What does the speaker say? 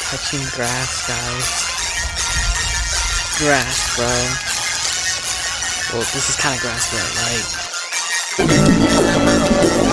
touching grass, guys. Grass, bro. Well, this is kind of grass, but like...